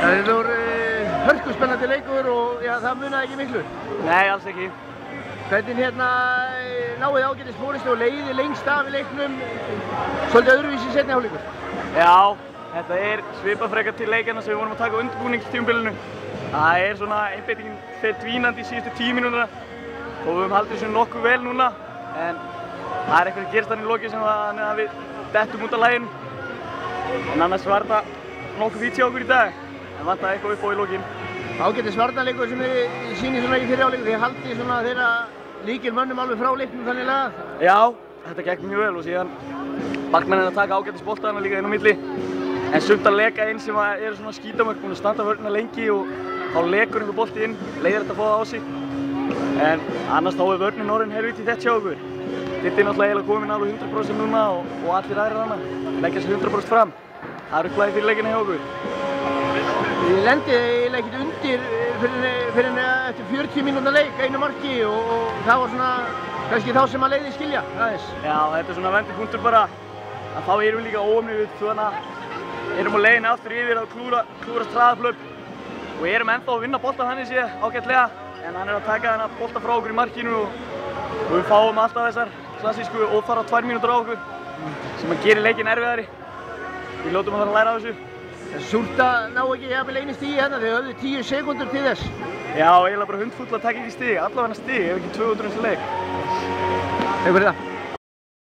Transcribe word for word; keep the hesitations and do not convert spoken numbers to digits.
Þetta voru hörkuspennandi leikur og já, það munaði ekki miklu. Nei, alls ekki. Hvernig hérna náið ágætis forystu og leiði lengst af í leiknum, svolítið öðruvísi seinni hálfleikur? Já, þetta er svipað frekar til leikina sem við vorum að taka á undirbúningstímabilinu. Það er svona einbeitingin fer dvínandi í síðustu tíu mínúturna og við höfum haldið þessu nokkuð vel núna, en það er eitthvað að gerast þannig í lokin sem þannig að við dettum út af laginu. En annars var þetta nokkuð fínt hjá okkur í dag, en vantaði eitthvað upp á í lokin. Ágætis varnarleikur sem þið sýnið svona í fyrri hálfleikur, þið haldið svona þeirra lykilmönnum alveg frá leiknum þannig lagað? Já, þetta gekk mjög vel og síðan markmennirnir að taka ágætis boltana líka inn á milli. En sumt að leka inn sem eru svona skítamörk, búin að standa vörnina lengi og þá lekur einhver bolti inn, leiðir þetta að fá það á sig. En annars þá er vörnin orðin helviti þett hjá okkur. Þetta er náttúrulega eiginlega komin alveg hundrað prósent núna og, og allir aðrir hana. Leggja sig hundrað prósent fram. Það er upplæði fyrir leikina hjá okkur. Þið lendið eiginlega ekkert undir fyrir, fyrir eftir fjörutíu mínútna leik, einu marki og, og það var svona kannski þá sem að leiði skilja aðeins. Já, þetta er svona vendipunktur bara að þá erum við líka óumni við svona erum á leiðinni aftur yfir að klúra, klúrast hraðaflöp og erum ennþá að vinna bolta þannig sé ágætlega en hann er að taka þennan bolta frá okkur í markinu og, og við fáum alltaf þessar klassísku óþarfa tvær mínútur á okkur sem að gera leikinn erfiðari. Við ljótum að fara að læra af þessu. Það er súrt að ná ekki jafnvel einu stigi hérna, þið höfðu tíu sekúndur til þess. Já, eiginlega bara hundfúll að taka ekki stig, allavega stig, ef ekki tvö hundruð eins og leik. Takk fyrir það.